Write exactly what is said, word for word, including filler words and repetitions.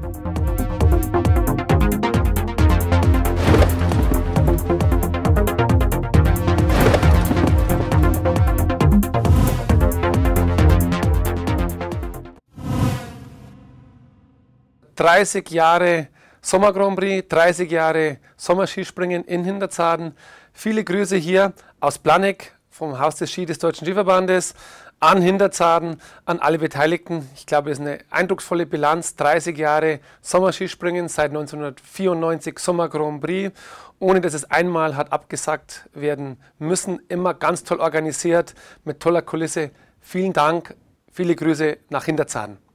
dreißig Jahre Sommer Grand Prix, dreißig Jahre Sommerskispringen in Hinterzarten. Viele Grüße hier aus Planegg vom Haus des Ski des Deutschen Skiverbandes an Hinterzarten, an alle Beteiligten. Ich glaube, es ist eine eindrucksvolle Bilanz. dreißig Jahre Sommerskispringen, seit neunzehnhundertvierundneunzig Sommer Grand Prix, ohne dass es einmal hat abgesagt werden müssen. Immer ganz toll organisiert, mit toller Kulisse. Vielen Dank, viele Grüße nach Hinterzarten.